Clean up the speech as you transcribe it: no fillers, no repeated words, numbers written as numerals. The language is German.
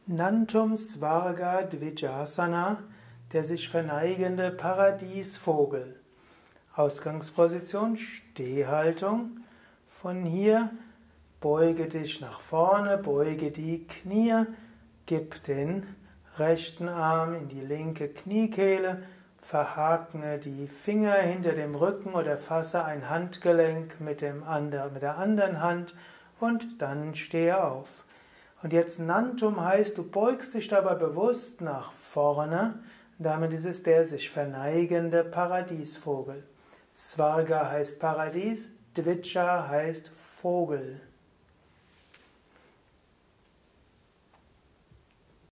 Nantum Svarga Dvijasana, der sich verneigende Paradiesvogel. Ausgangsposition, Stehhaltung. Von hier beuge dich nach vorne, beuge die Knie, gib den rechten Arm in die linke Kniekehle, verhakne die Finger hinter dem Rücken oder fasse ein Handgelenk mit der anderen Hand und dann stehe auf. Und jetzt Nantum heißt, du beugst dich dabei bewusst nach vorne, damit ist es der sich verneigende Paradiesvogel. Svarga heißt Paradies, Dvija heißt Vogel.